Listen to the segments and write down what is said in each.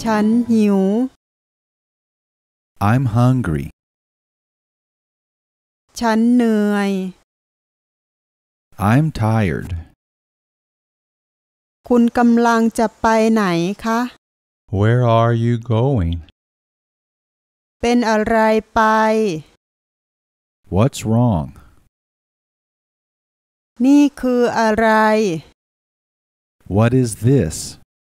ฉันหิว I'm hungry. ฉันเหนื่อย I'm tired. คุณกำลังจะไปไหนคะ Where are you going? เป็นอะไรไป What's wrong? นี่คืออะไร What is this?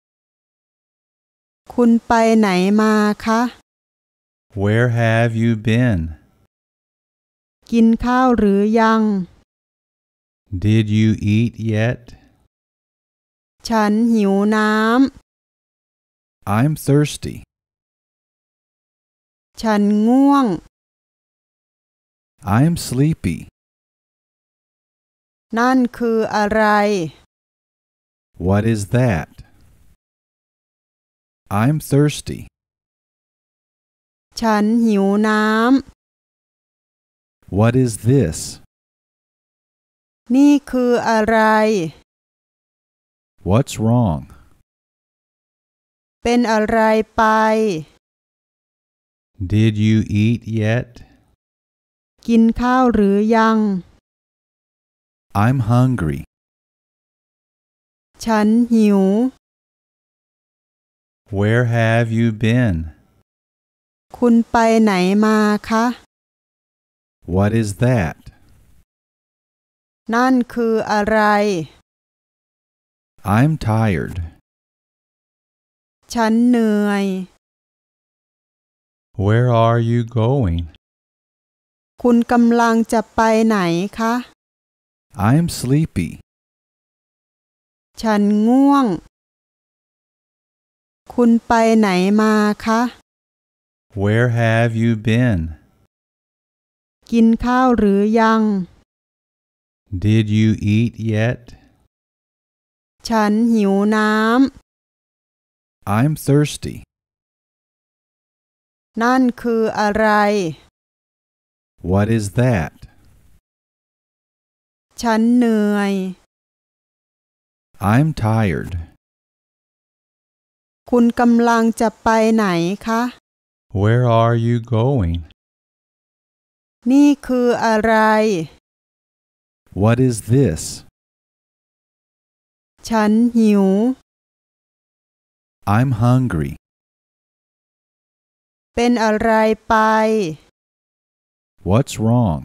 คุณไปไหนมาคะ Where have you been? กินข้าวหรือยัง Did you eat yet? ฉันหิวน้ำ I'm thirsty. ฉันง่วง I'm sleepy. นั่นคืออะไร What is that? I'm thirsty. ฉันหิวน้ำ What is this? นี่คืออะไร What's wrong? เป็นอะไรไป Did you eat yet? กินข้าวหรือยัง I'm hungry. ฉันหิว Where have you been? คุณไปไหนมาคะ What is that? นั่นคืออะไร I'm tired. ฉันเหนื่อย Where are you going? คุณกำลังจะไปไหนคะ I'm sleepy. ฉันง่วง คุณไปไหนมาคะ Where have you been? กินข้าวหรือยัง Did you eat yet? ฉันหิวน้ำ I'm thirsty. นั่นคืออะไร What is that? ฉันเหนื่อย I'm tired. คุณกำลังจะไปไหนคะ Where are you going? นี่คืออะไร What is this? ฉันหิว I'm hungry. เป็นอะไรไป What's wrong?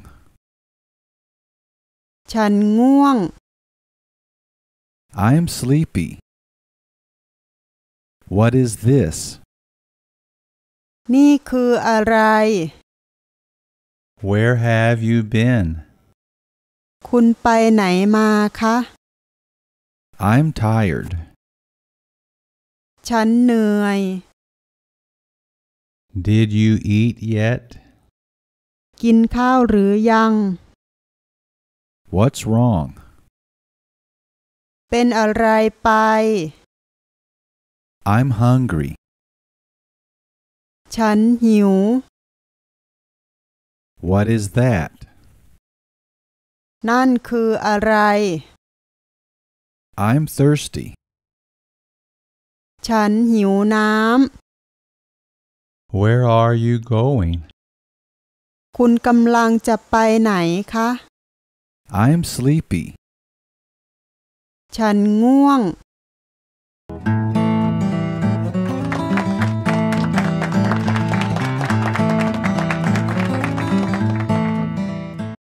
ฉันง่วง I'm sleepy. What is this? นี่คืออะไร Where have you been? คุณไปไหนมาคะ I'm tired. ฉันเหนื่อย Did you eat yet? กินข้าวหรือยัง What's wrong? เป็นอะไรไป I'm hungry. ฉันหิว What is that? นั่นคืออะไร I'm thirsty. ฉันหิวน้ำ Where are you going? คุณกำลังจะไปไหนคะ I'm sleepy. ฉันง่วง